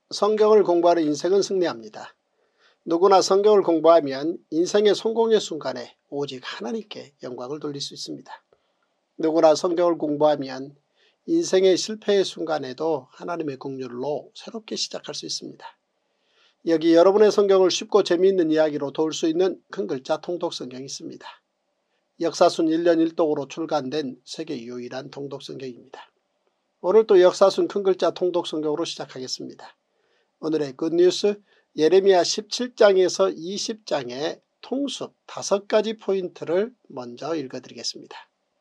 성경을 공부하는 인생은 승리합니다. 누구나 성경을 공부하면 인생의 성공의 순간에 오직 하나님께 영광을 돌릴 수 있습니다. 누구나 성경을 공부하면 인생의 실패의 순간에도 하나님의 긍휼로 새롭게 시작할 수 있습니다. 여기 여러분의 성경을 쉽고 재미있는 이야기로 도울 수 있는 큰 글자 통독 성경이 있습니다. 역사순 1년 1독으로 출간된 세계 유일한 통독 성경입니다. 오늘 또 역사순 큰 글자 통독 성경으로 시작하겠습니다. 오늘의 굿뉴스 예레미야 17장에서 20장의 통습 5가지 포인트를 먼저 읽어드리겠습니다.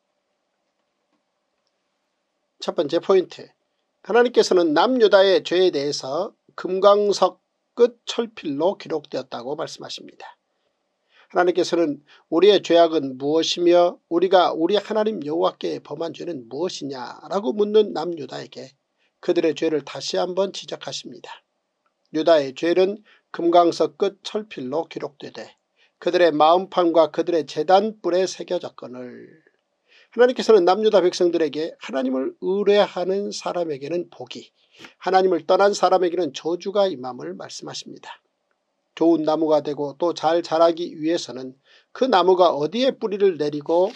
첫 번째 포인트, 하나님께서는 남유다의 죄에 대해서 금강석 끝 철필로 기록되었다고 말씀하십니다. 하나님께서는 우리의 죄악은 무엇이며 우리가 우리 하나님 여호와께 범한 죄는 무엇이냐라고 묻는 남유다에게 그들의 죄를 다시 한번 지적하십니다. 유다의 죄는 금강석 끝 철필로 기록되되 그들의 마음판과 그들의 제단뿔에 새겨졌거늘. 하나님께서는 남유다 백성들에게 하나님을 의뢰하는 사람에게는 복이, 하나님을 떠난 사람에게는 저주가 임함을 말씀하십니다. 좋은 나무가 되고 또 잘 자라기 위해서는 그 나무가 어디에 뿌리를 내리고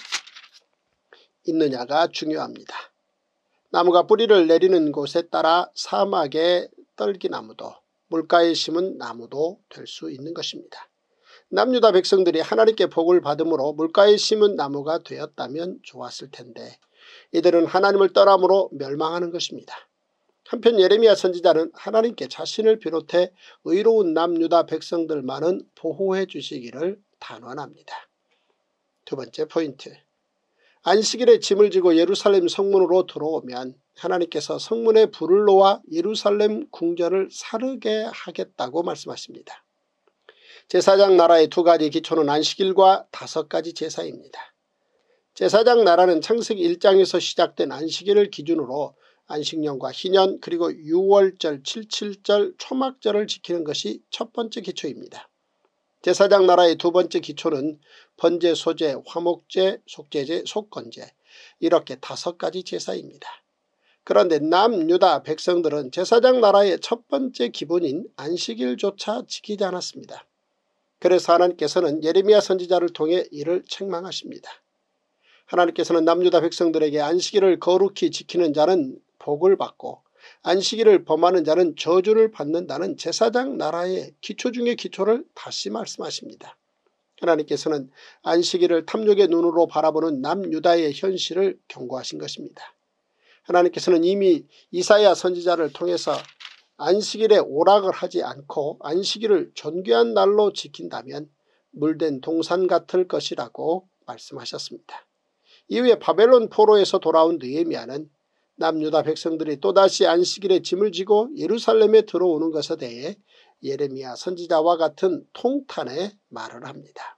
있느냐가 중요합니다. 나무가 뿌리를 내리는 곳에 따라 사막의 떨기나무도 물가에 심은 나무도 될 수 있는 것입니다. 남유다 백성들이 하나님께 복을 받음으로 물가에 심은 나무가 되었다면 좋았을 텐데 이들은 하나님을 떠남으로 멸망하는 것입니다. 한편 예레미야 선지자는 하나님께 자신을 비롯해 의로운 남유다 백성들만은 보호해 주시기를 단언합니다. 두 번째 포인트, 안식일에 짐을 지고 예루살렘 성문으로 들어오면 하나님께서 성문에 불을 놓아 예루살렘 궁전을 사르게 하겠다고 말씀하십니다. 제사장 나라의 2가지 기초는 안식일과 5가지 제사입니다. 제사장 나라는 창세기 1장에서 시작된 안식일을 기준으로 안식년과 희년 그리고 6월절, 77절, 초막절을 지키는 것이 첫 번째 기초입니다. 제사장 나라의 2번째 기초는 번제, 소제, 화목제, 속죄제, 속건제 이렇게 5가지 제사입니다. 그런데 남유다 백성들은 제사장 나라의 첫 번째 기본인 안식일조차 지키지 않았습니다. 그래서 하나님께서는 예레미야 선지자를 통해 이를 책망하십니다. 하나님께서는 남유다 백성들에게 안식일을 거룩히 지키는 자는 복을 받고 안식일을 범하는 자는 저주를 받는다는 제사장 나라의 기초 중의 기초를 다시 말씀하십니다. 하나님께서는 안식일을 탐욕의 눈으로 바라보는 남유다의 현실을 경고하신 것입니다. 하나님께서는 이미 이사야 선지자를 통해서 안식일에 오락을 하지 않고 안식일을 존귀한 날로 지킨다면 물된 동산 같을 것이라고 말씀하셨습니다. 이후에 바벨론 포로에서 돌아온 느헤미야는 남유다 백성들이 또다시 안식일에 짐을 지고 예루살렘에 들어오는 것에 대해 예레미야 선지자와 같은 통탄의 말을 합니다.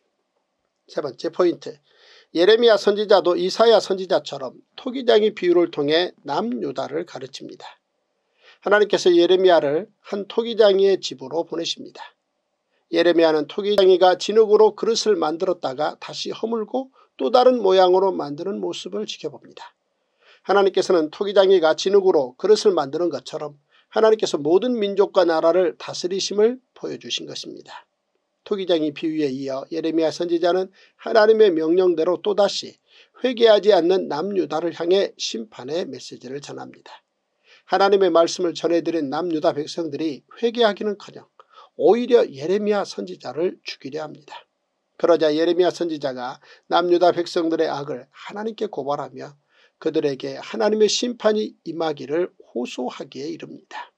세 번째 포인트, 예레미야 선지자도 이사야 선지자처럼 토기장이 비유를 통해 남유다를 가르칩니다. 하나님께서 예레미야를 한 토기장이의 집으로 보내십니다. 예레미야는 토기장이가 진흙으로 그릇을 만들었다가 다시 허물고 또 다른 모양으로 만드는 모습을 지켜봅니다. 하나님께서는 토기장이가 진흙으로 그릇을 만드는 것처럼 하나님께서 모든 민족과 나라를 다스리심을 보여주신 것입니다. 토기장이 비유에 이어 예레미야 선지자는 하나님의 명령대로 또다시 회개하지 않는 남유다를 향해 심판의 메시지를 전합니다. 하나님의 말씀을 전해드린 남유다 백성들이 회개하기는커녕 오히려 예레미야 선지자를 죽이려 합니다. 그러자 예레미야 선지자가 남유다 백성들의 악을 하나님께 고발하며 그들에게 하나님의 심판이 임하기를 호소하기에 이릅니다.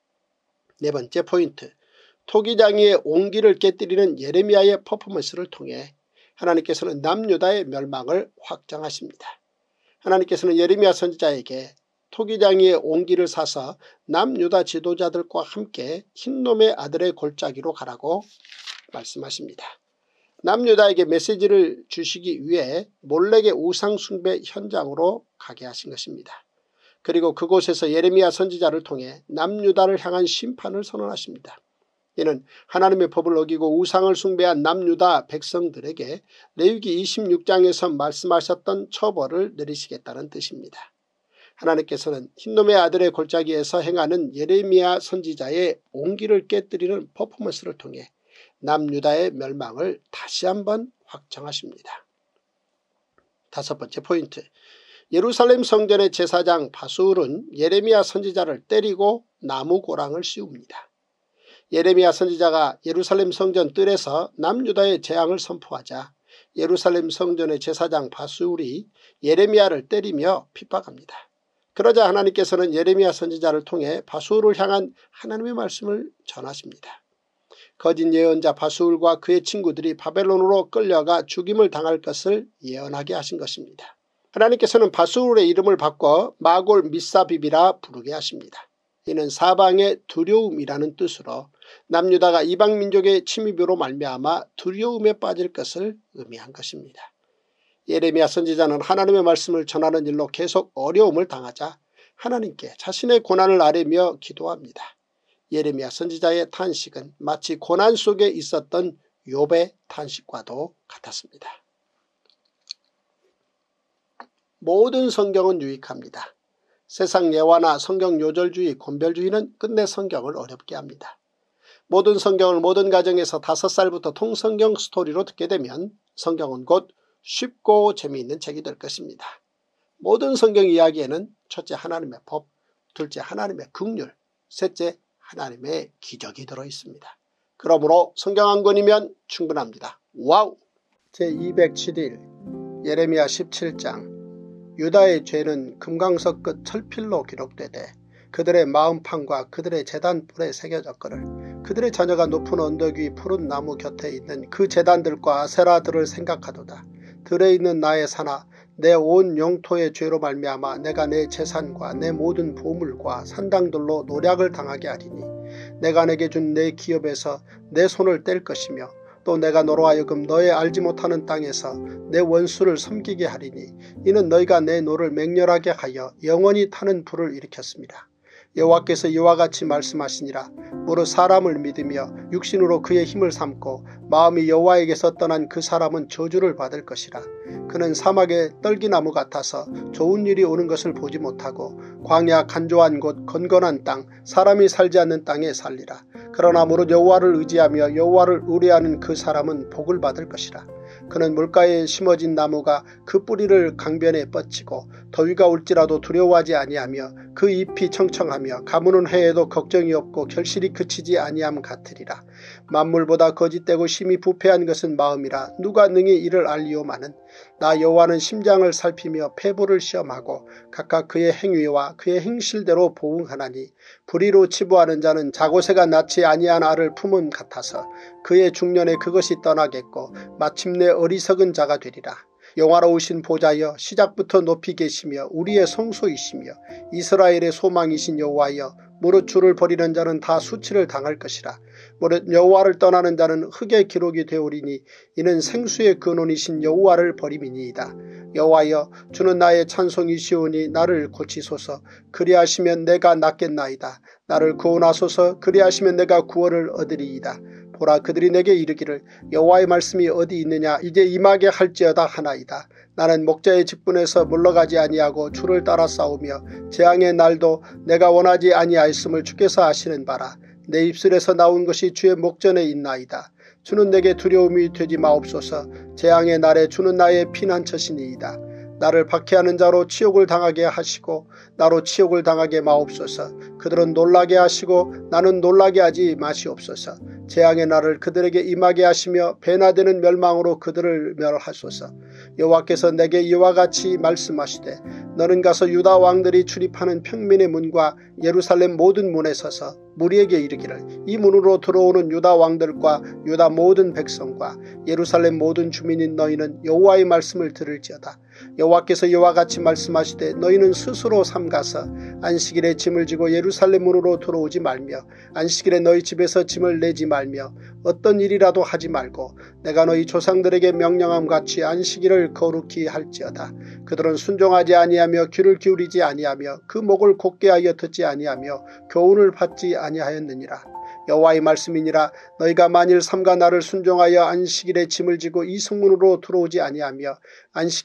네 번째 포인트, 토기장이의 온기를 깨뜨리는 예레미야의 퍼포먼스를 통해 하나님께서는 남유다의 멸망을 확정하십니다. 하나님께서는 예레미야 선지자에게 토기장이의 온기를 사서 남유다 지도자들과 함께 흰놈의 아들의 골짜기로 가라고 말씀하십니다. 남유다에게 메시지를 주시기 위해 몰렉의 우상 숭배 현장으로 가게 하신 것입니다. 그리고 그곳에서 예레미야 선지자를 통해 남유다를 향한 심판을 선언하십니다. 이는 하나님의 법을 어기고 우상을 숭배한 남유다 백성들에게 레위기 26장에서 말씀하셨던 처벌을 내리시겠다는 뜻입니다. 하나님께서는 흰놈의 아들의 골짜기에서 행하는 예레미야 선지자의 온기를 깨뜨리는 퍼포먼스를 통해 남유다의 멸망을 다시 한번 확정하십니다. 5번째 포인트, 예루살렘 성전의 제사장 바수울은 예레미야 선지자를 때리고 나무 고랑을 씌웁니다. 예레미야 선지자가 예루살렘 성전 뜰에서 남유다의 재앙을 선포하자 예루살렘 성전의 제사장 바수울이 예레미야를 때리며 핍박합니다. 그러자 하나님께서는 예레미야 선지자를 통해 바수울을 향한 하나님의 말씀을 전하십니다. 거짓 예언자 바수울과 그의 친구들이 바벨론으로 끌려가 죽임을 당할 것을 예언하게 하신 것입니다. 하나님께서는 바수울의 이름을 바꿔 마골 미사빕이라 부르게 하십니다. 이는 사방의 두려움이라는 뜻으로 남유다가 이방민족의 침입으로 말미암아 두려움에 빠질 것을 의미한 것입니다. 예레미야 선지자는 하나님의 말씀을 전하는 일로 계속 어려움을 당하자 하나님께 자신의 고난을 아뢰며 기도합니다. 예레미야 선지자의 탄식은 마치 고난 속에 있었던 욥의 탄식과도 같았습니다. 모든 성경은 유익합니다. 세상 예화나 성경 요절주의, 곤별주의는 끝내 성경을 어렵게 합니다. 모든 성경을 모든 가정에서 5살부터 통성경 스토리로 듣게 되면 성경은 곧 쉽고 재미있는 책이 될 것입니다. 모든 성경 이야기에는 첫째 하나님의 법, 둘째 하나님의 긍휼, 셋째 하나님의 기적이 들어있습니다. 그러므로 성경 한 권이면 충분합니다. 와우! 제207일 예레미야 17장. 유다의 죄는 금강석 끝 철필로 기록되되 그들의 마음판과 그들의 제단뿔에 새겨졌거늘 그들의 자녀가 높은 언덕 위 푸른 나무 곁에 있는 그 제단들과 아세라들을 생각하도다. 들에 있는 나의 산아, 내 온 영토의 죄로 말미암아 내가 내 재산과 내 모든 보물과 산당들로 노략을 당하게 하리니 내가 내게 준 내 기업에서 내 손을 뗄 것이며 또 내가 너로 하여금 너의 알지 못하는 땅에서 내 원수를 섬기게 하리니 이는 너희가 내 노를 맹렬하게 하여 영원히 타는 불을 일으켰습니다. 여호와께서 이와 같이 말씀하시니라. 무릇 사람을 믿으며 육신으로 그의 힘을 삼고 마음이 여호와에게서 떠난 그 사람은 저주를 받을 것이라. 그는 사막의 떨기나무 같아서 좋은 일이 오는 것을 보지 못하고 광야 간조한 곳 건건한 땅 사람이 살지 않는 땅에 살리라. 그러나 무릇 여호와를 의지하며 여호와를 의뢰하는 그 사람은 복을 받을 것이라. 그는 물가에 심어진 나무가 그 뿌리를 강변에 뻗치고 더위가 올지라도 두려워하지 아니하며 그 잎이 청청하며 가무는 해에도 걱정이 없고 결실이 그치지 아니함 같으리라. 만물보다 거짓되고 심히 부패한 것은 마음이라 누가 능히 이를 알리오마는 나 여호와는 심장을 살피며 폐부를 시험하고 각각 그의 행위와 그의 행실대로 보응하나니 불의로 치부하는 자는 자고새가 낳지 아니한 알을 품은 같아서 그의 중년에 그것이 떠나겠고 마침내 어리석은 자가 되리라. 영화로우신 보좌여 시작부터 높이 계시며 우리의 성소이시며 이스라엘의 소망이신 여호와여 무릇 주를 버리는 자는 다 수치를 당할 것이라. 무릇 여호와를 떠나는 자는 흙의 기록이 되오리니 이는 생수의 근원이신 여호와를 버림이니이다. 여호와여 주는 나의 찬송이시오니 나를 고치소서. 그리하시면 내가 낫겠나이다. 나를 구원하소서. 그리하시면 내가 구원을 얻으리이다. 보라 그들이 내게 이르기를 여호와의 말씀이 어디 있느냐 이제 임하게 할지어다 하나이다. 나는 목자의 직분에서 물러가지 아니하고 주를 따라 싸우며 재앙의 날도 내가 원하지 아니하였음을 주께서 아시는 바라. 내 입술에서 나온 것이 주의 목전에 있나이다. 주는 내게 두려움이 되지 마옵소서. 재앙의 날에 주는 나의 피난처시니이다. 나를 박해하는 자로 치욕을 당하게 하시고 나로 치욕을 당하게 마옵소서. 그들은 놀라게 하시고 나는 놀라게 하지 마시옵소서. 재앙의 날을 그들에게 임하게 하시며 배나되는 멸망으로 그들을 멸하소서. 여호와께서 내게 이와 같이 말씀하시되 너는 가서 유다 왕들이 출입하는 평민의 문과 예루살렘 모든 문에 서서 무리에게 이르기를 이 문으로 들어오는 유다 왕들과 유다 모든 백성과 예루살렘 모든 주민인 너희는 여호와의 말씀을 들을지어다. 여호와께서 이와 같이 말씀하시되 너희는 스스로 삼가서 안식일에 짐을 지고 예루살렘 문으로 들어오지 말며 안식일에 너희 집에서 짐을 내지 말며 어떤 일이라도 하지 말고 내가 너희 조상들에게 명령함 같이 안식일을 거룩히 할지어다. 그들은 순종하지 아니하며 귀를 기울이지 아니하며 그 목을 곧게 하여 듣지 아니하며 교훈을 받지 아니하였느니라. 여호와의 말씀이니라. 너희가 만일 삼가 나를 순종하여 안식일에 짐을 지고 이 성문으로 들어오지 아니하며 안식일을 거룩히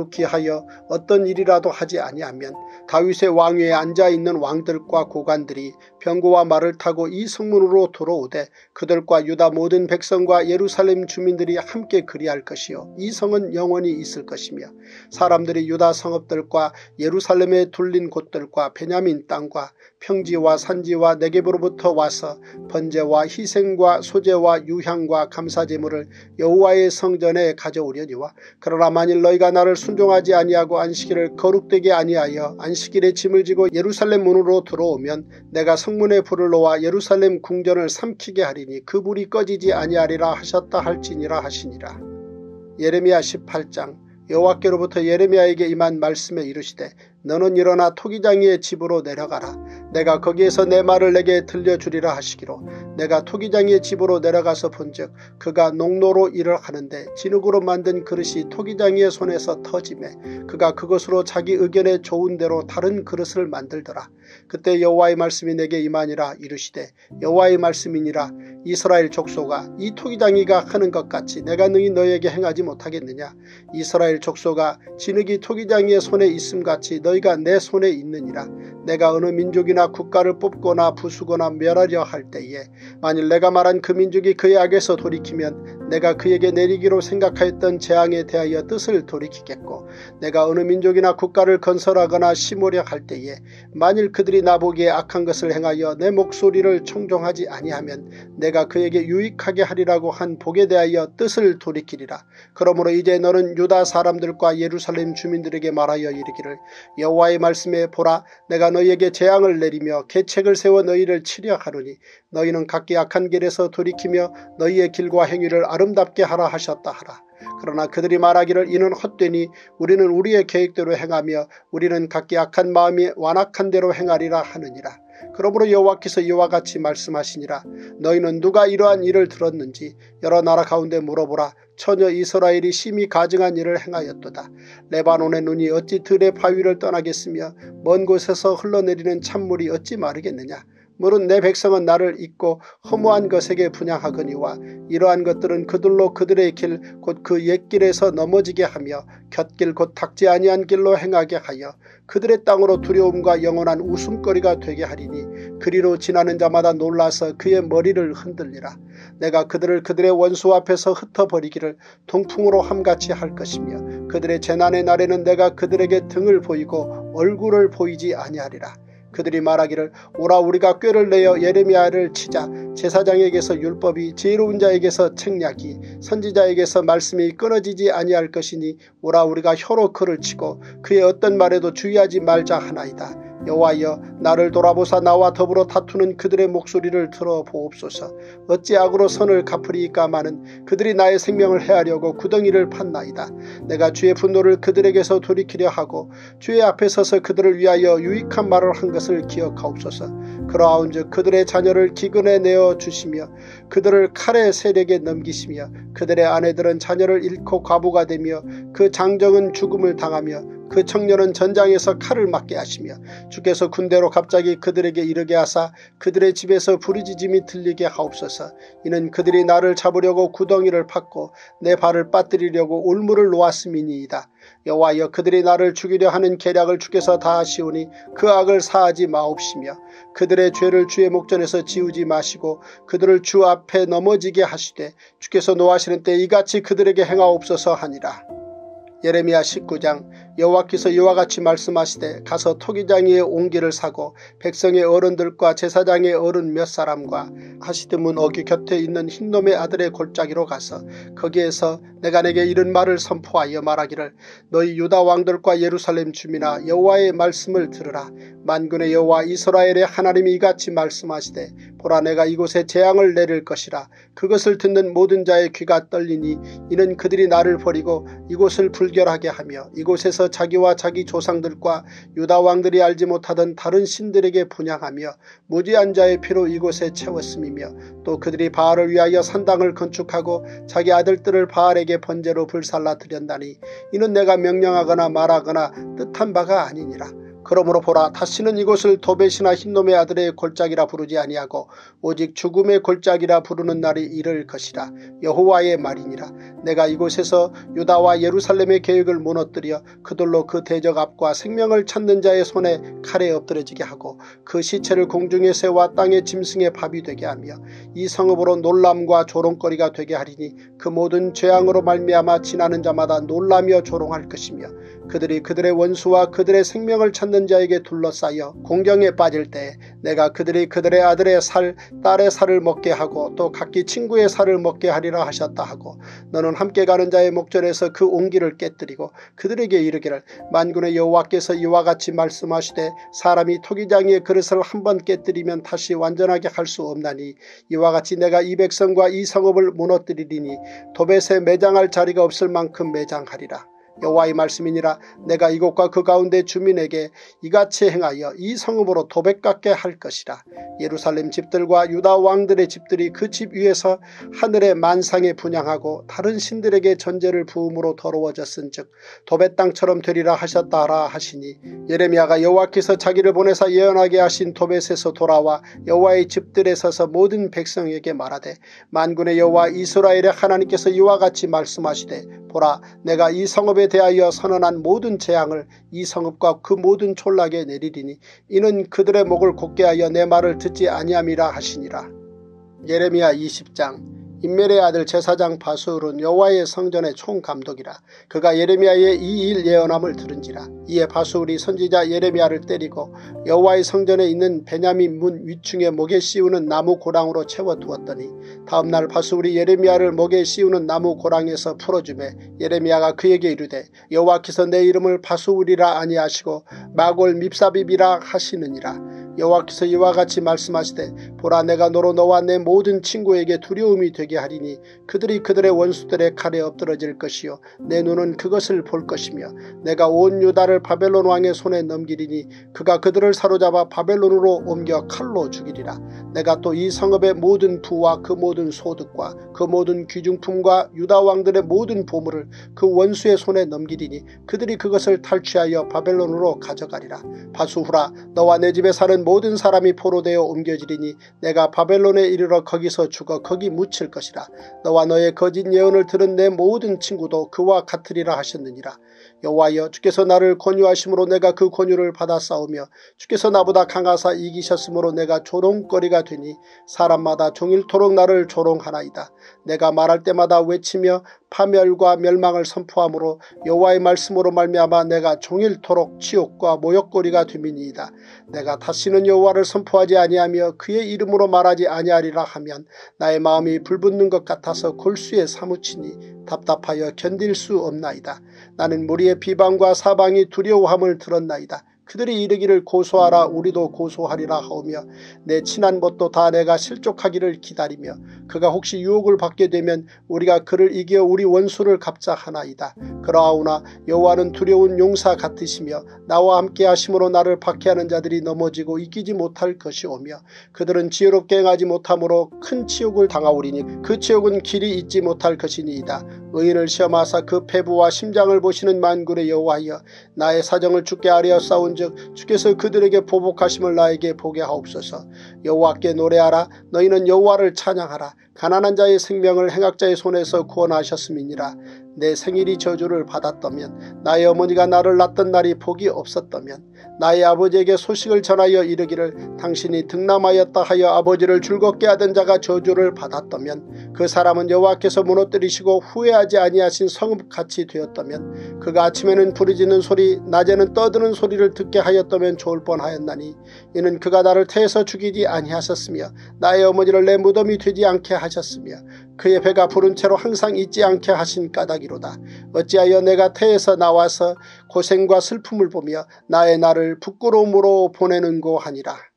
거룩히 하여 어떤 일이라도 하지 아니하면 다윗의 왕위에 앉아있는 왕들과 고관들이 병거와 말을 타고 이 성문으로 들어오되 그들과 유다 모든 백성과 예루살렘 주민들이 함께 그리할 것이요 이 성은 영원히 있을 것이며 사람들이 유다 성읍들과 예루살렘에 둘린 곳들과 베냐민 땅과 평지와 산지와 네겝으로부터 와서 번제와 희생과 소제와 유향과 감사제물을 여호와의 성전에 가져오려니와 그러나 만일 너희가 나를 순종하지 아니하고 안식일을 거룩되게 아니하여 안식일에 짐을 지고 예루살렘 문으로 들어오면 내가 성문에 불을 놓아 예루살렘 궁전을 삼키게 하리니 그 불이 꺼지지 아니하리라 하셨다 할지니라 하시니라. 예레미야 18장. 여호와께로부터 예레미야에게 임한 말씀에 이르시되 너는 일어나 토기장이의 집으로 내려가라. 내가 거기에서 내 말을 내게 들려주리라 하시기로 내가 토기장이의 집으로 내려가서 본즉 그가 농로로 일을 하는데 진흙으로 만든 그릇이 토기장이의 손에서 터지매 그가 그것으로 자기 의견에 좋은 대로 다른 그릇을 만들더라. 그때 여호와의 말씀이 내게 임하니라. 이르시되 여호와의 말씀이니라. 이스라엘 족속아 이 토기장이가 하는 것 같이 내가 능히 너희에게 행하지 못하겠느냐. 이스라엘 족속아 진흙이 토기장이의 손에 있음같이 너희가 내 손에 있느니라. 내가 어느 민족이나 국가를 뽑거나 부수거나 멸하려 할 때에 만일 내가 말한 그 민족이 그의 악에서 돌이키면 내가 그에게 내리기로 생각하였던 재앙에 대하여 뜻을 돌이키겠고 내가 어느 민족이나 국가를 건설하거나 심으려 할 때에 만일 그들이 나보기에 악한 것을 행하여 내 목소리를 청종하지 아니하면 내가 그에게 유익하게 하리라고 한 복에 대하여 뜻을 돌이키리라. 그러므로 이제 너는 유다 사람들과 예루살렘 주민들에게 말하여 이르기를 여호와의 말씀에 보라 내가 너희에게 재앙을 내리며 계책을 세워 너희를 치려 하노니 너희는 각기 악한 길에서 돌이키며 너희의 길과 행위를 아름답게 하라 하셨다 하라. 그러나 그들이 말하기를 이는 헛되니 우리는 우리의 계획대로 행하며 우리는 각기 악한 마음이 완악한 대로 행하리라 하느니라. 그러므로 여호와께서 이와 같이 말씀하시니라. 너희는 누가 이러한 일을 들었는지 여러 나라 가운데 물어보라. 처녀 이스라엘이 심히 가증한 일을 행하였도다. 레바논의 눈이 어찌 들의 바위를 떠나겠으며 먼 곳에서 흘러내리는 찬물이 어찌 마르겠느냐. 물은 내 백성은 나를 잊고 허무한 것에게 분향하거니와 이러한 것들은 그들로 그들의 길 곧 그 옛길에서 넘어지게 하며 곁길 곧 닦지 아니한 길로 행하게 하여 그들의 땅으로 두려움과 영원한 웃음거리가 되게 하리니 그리로 지나는 자마다 놀라서 그의 머리를 흔들리라. 내가 그들을 그들의 원수 앞에서 흩어버리기를 동풍으로 함같이 할 것이며 그들의 재난의 날에는 내가 그들에게 등을 보이고 얼굴을 보이지 아니하리라. 그들이 말하기를 오라 우리가 꾀를 내어 예레미야를 치자. 제사장에게서 율법이 지혜로운 자에게서 책략이 선지자에게서 말씀이 끊어지지 아니할 것이니 오라 우리가 혀로 그를 치고 그의 어떤 말에도 주의하지 말자 하나이다. 여호와여 나를 돌아보사 나와 더불어 다투는 그들의 목소리를 들어보옵소서. 어찌 악으로 선을 갚으리이까마는 그들이 나의 생명을 해하려고 구덩이를 팠나이다. 내가 주의 분노를 그들에게서 돌이키려 하고 주의 앞에 서서 그들을 위하여 유익한 말을 한 것을 기억하옵소서. 그러하온즉 그들의 자녀를 기근에 내어 주시며 그들을 칼의 세력에 넘기시며 그들의 아내들은 자녀를 잃고 과부가 되며 그 장정은 죽음을 당하며 그 청년은 전장에서 칼을 맞게 하시며 주께서 군대로 갑자기 그들에게 이르게 하사 그들의 집에서 부르짖음이 들리게 하옵소서. 이는 그들이 나를 잡으려고 구덩이를 팠고 내 발을 빠뜨리려고 올무를 놓았음이니이다. 여호와여 그들이 나를 죽이려 하는 계략을 주께서 다 하시오니 그 악을 사하지 마옵시며 그들의 죄를 주의 목전에서 지우지 마시고 그들을 주 앞에 넘어지게 하시되 주께서 노하시는 때 이같이 그들에게 행하옵소서 하니라. 예레미야 19장. 여호와께서 이와 같이 말씀하시되 가서 토기장이의 옹기를 사고 백성의 어른들과 제사장의 어른 몇 사람과 하시드문 어귀 곁에 있는 흰놈의 아들의 골짜기로 가서 거기에서 내가 내게 이런 말을 선포하여 말하기를 너희 유다 왕들과 예루살렘 주민아 여호와의 말씀을 들으라. 만군의 여호와 이스라엘의 하나님이 이같이 말씀하시되 보라 내가 이곳에 재앙을 내릴 것이라. 그것을 듣는 모든 자의 귀가 떨리니 이는 그들이 나를 버리고 이곳을 불결하게 하며 이곳에서 자기와 자기 조상들과 유다 왕들이 알지 못하던 다른 신들에게 분향하며 무지한 자의 피로 이곳에 채웠음이며 또 그들이 바알을 위하여 산당을 건축하고 자기 아들들을 바알에게 번제로 불살라 드렸나니 이는 내가 명령하거나 말하거나 뜻한 바가 아니니라. 그러므로 보라, 다시는 이곳을 도벳이나 흰놈의 아들의 골짜기라 부르지 아니하고 오직 죽음의 골짜기라 부르는 날이 이를 것이라. 여호와의 말이니라. 내가 이곳에서 유다와 예루살렘의 계획을 무너뜨려 그들로 그 대적 앞과 생명을 찾는 자의 손에 칼에 엎드러지게 하고 그 시체를 공중의 새와 땅의 짐승의 밥이 되게 하며 이 성읍으로 놀람과 조롱거리가 되게 하리니 그 모든 죄악으로 말미암아 지나는 자마다 놀라며 조롱할 것이며 그들이 그들의 원수와 그들의 생명을 찾는 자에게 둘러싸여 공경에 빠질 때 내가 그들이 그들의 아들의 살, 딸의 살을 먹게 하고 또 각기 친구의 살을 먹게 하리라 하셨다 하고 너는 함께 가는 자의 목전에서 그 옹기를 깨뜨리고 그들에게 이르기를 만군의 여호와께서 이와 같이 말씀하시되 사람이 토기장이의 그릇을 한번 깨뜨리면 다시 완전하게 할 수 없나니 이와 같이 내가 이 백성과 이 성읍을 무너뜨리리니 도벳에 매장할 자리가 없을 만큼 매장하리라. 여호와의 말씀이니라. 내가 이곳과 그 가운데 주민에게 이같이 행하여 이 성읍으로 도백 같게 할 것이라. 예루살렘 집들과 유다 왕들의 집들이 그 집 위에서 하늘의 만상에 분향하고 다른 신들에게 전제를 부음으로 더러워졌은즉 도벳 땅처럼 되리라 하셨다라 하시니 예레미야가 여호와께서 자기를 보내사 예언하게 하신 도벳에서 돌아와 여호와의 집들에 서서 모든 백성에게 말하되 만군의 여호와 이스라엘의 하나님께서 이와 같이 말씀하시되 보라, 내가 이 성읍에 대하여 선언한 모든 재앙을 이 성읍과 그 모든 촌락에 내리리니 이는 그들의 목을 곧게 하여 내 말을 듣지 아니함이라 하시니라. 예레미야 20장. 임멜의 아들 제사장 바수울은 여호와의 성전의 총감독이라. 그가 예레미야의 이 일 예언함을 들은지라. 이에 바수울이 선지자 예레미야를 때리고 여호와의 성전에 있는 베냐민 문 위층에 목에 씌우는 나무 고랑으로 채워두었더니 다음날 바수울이 예레미야를 목에 씌우는 나무 고랑에서 풀어주매 예레미야가 그에게 이르되 여호와께서 내 이름을 바수울이라 아니하시고 마골 밉사빕이라 하시느니라. 여호와께서 이와 같이 말씀하시되 보라, 내가 너로 너와 내 모든 친구에게 두려움이 되게 하리니 그들이 그들의 원수들의 칼에 엎드러질 것이요 내 눈은 그것을 볼 것이며 내가 온 유다를 바벨론 왕의 손에 넘기리니 그가 그들을 사로잡아 바벨론으로 옮겨 칼로 죽이리라. 내가 또 이 성읍의 모든 부와 그 모든 소득과 그 모든 귀중품과 유다 왕들의 모든 보물을 그 원수의 손에 넘기리니 그들이 그것을 탈취하여 바벨론으로 가져가리라. 바수후라, 너와 내 집에 사는 모든 사람이 포로되어 옮겨지리니 내가 바벨론에 이르러 거기서 죽어 거기 묻힐 것이라. 너와 너의 거짓 예언을 들은 내 모든 친구도 그와 같으리라 하셨느니라. 여호와여, 주께서 나를 권유하심으로 내가 그 권유를 받아 싸우며 주께서 나보다 강하사 이기셨으므로 내가 조롱거리가 되니 사람마다 종일토록 나를 조롱하나이다. 내가 말할 때마다 외치며 파멸과 멸망을 선포하므로 여호와의 말씀으로 말미암아 내가 종일토록 치욕과 모욕거리가 됨이니이다. 내가 다시는 여호와를 선포하지 아니하며 그의 이름으로 말하지 아니하리라 하면 나의 마음이 불붙는 것 같아서 골수에 사무치니 답답하여 견딜 수 없나이다. 나는 무리의 비방과 사방이 두려워함을 들었나이다. 그들이 이르기를 고소하라, 우리도 고소하리라 하오며 내 친한 벗도 다 내가 실족하기를 기다리며 그가 혹시 유혹을 받게 되면 우리가 그를 이겨 우리 원수를 갚자하나이다. 그러하오나 여호와는 두려운 용사 같으시며 나와 함께 하심으로 나를 박해하는 자들이 넘어지고 이기지 못할 것이오며 그들은 지혜롭게 행하지 못함으로 큰 치욕을 당하오리니 그 치욕은 길이 잊지 못할 것이니이다. 의인을 시험하사 그 패부와 심장을 보시는 만군의 여호와여, 나의 사정을 주께 아뢰어 싸운즉 주께서 그들에게 보복하심을 나에게 보게 하옵소서. 여호와께 노래하라. 너희는 여호와를 찬양하라. 가난한 자의 생명을 행악자의 손에서 구원하셨음이니라. 내 생일이 저주를 받았다면, 나의 어머니가 나를 낳던 날이 복이 없었다면, 나의 아버지에게 소식을 전하여 이르기를 당신이 등남하였다 하여 아버지를 즐겁게 하던 자가 저주를 받았다면, 그 사람은 여호와께서 무너뜨리시고 후회하지 아니하신 성읍같이 되었다면, 그가 아침에는 부르짖는 소리 낮에는 떠드는 소리를 듣게 하였다면 좋을 뻔하였나니 이는 그가 나를 태에서 죽이지 아니하셨으며 나의 어머니를 내 무덤이 되지 않게 하셨으며 그의 배가 부른 채로 항상 잊지 않게 하신 까닭이로다. 어찌하여 내가 태에서 나와서 고생과 슬픔을 보며 나의 날을 부끄러움으로 보내는고 하니라.